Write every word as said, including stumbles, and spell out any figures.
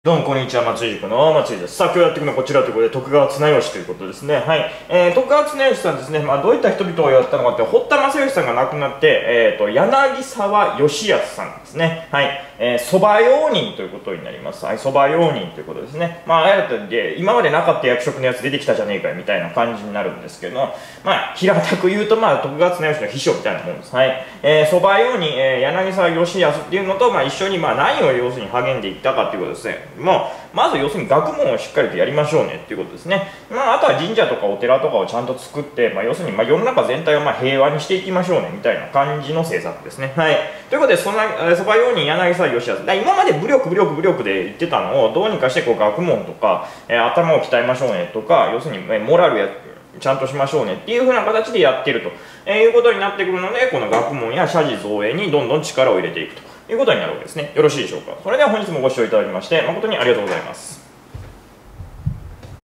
どうもこんにちは、松井塾の松井です。さあ、今日やっていくのはこちらということで、徳川綱吉ということですね。はい。えー、徳川綱吉さんですね。まあ、どういった人々をやったのかって、堀田正義さんが亡くなって、えーと、柳沢義康さんですね。はい。えー、蕎麦用人ということになります。はい、蕎麦用人ということですね。まあ、あやったんで、今までなかった役職のやつ出てきたじゃねえかよ、みたいな感じになるんですけど、まあ、平たく言うと、まあ、徳川綱吉の秘書みたいなもんです。はい。えー、蕎麦用人、えー、柳沢義康っていうのと、まあ、一緒に、まあ、何を要するに励んでいったかっていうことですね。もう、まず要するに学問をしっかりとやりましょうねっていうことですね。まあ、あとは神社とかお寺とかをちゃんと作って、まあ、要するにまあ世の中全体をまあ平和にしていきましょうねみたいな感じの政策ですね。はい。ということで、そんなそば用人柳沢義康、今まで武力武力武力で言ってたのをどうにかしてこう学問とか、えー、頭を鍛えましょうねとか、要するに、えー、モラルやちゃんとしましょうねっていう風な形でやってると、えー、いうことになってくるので、この学問や社寺造営にどんどん力を入れていくということになるわけですね。よろしいでしょうか。それでは本日もご視聴いただきまして誠にありがとうございます。